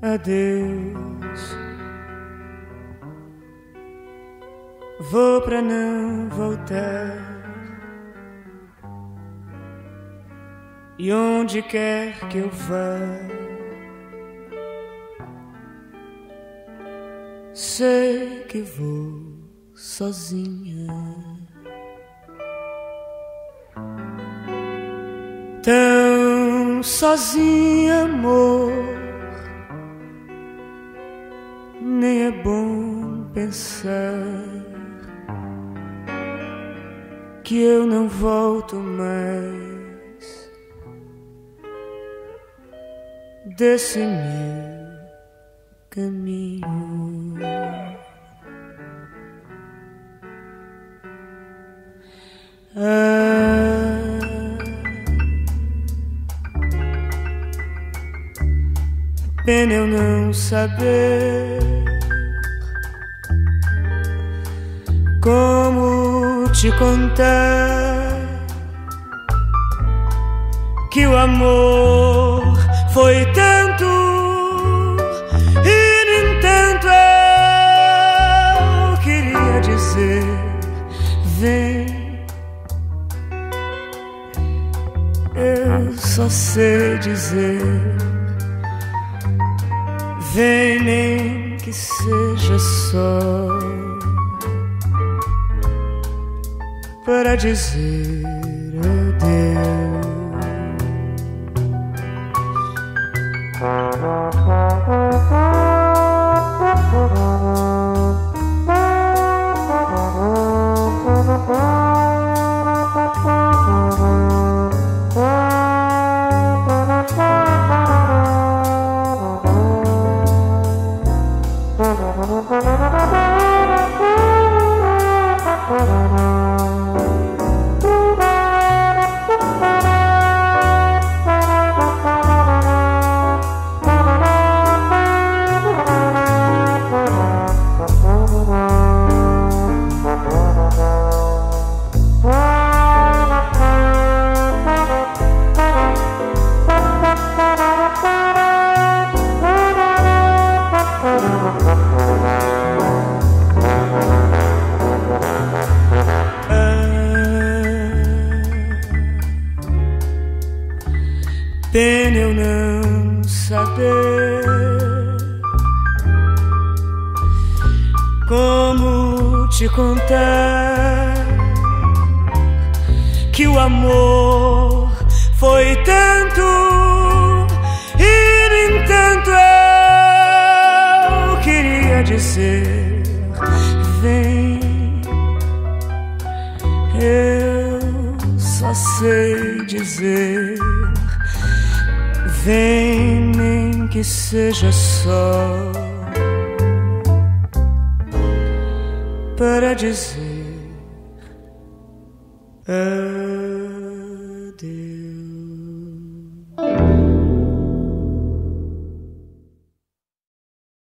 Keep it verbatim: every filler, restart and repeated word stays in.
adeus. Vou pra não voltar, e onde quer que eu vá, sei que vou sozinha. Tão sozinha, amor, nem é bom pensar que eu não volto mais desse meu caminho. Ah, pena eu não saber como te contar que o amor foi tanto e nem tanto. Eu queria dizer, vem, eu só sei dizer, vem, nem que seja só para dizer adeus. Pena eu não saber como te contar que o amor foi tanto e nem tanto. Eu queria dizer, vem, eu só sei dizer, vem, nem que seja só para dizer adeus.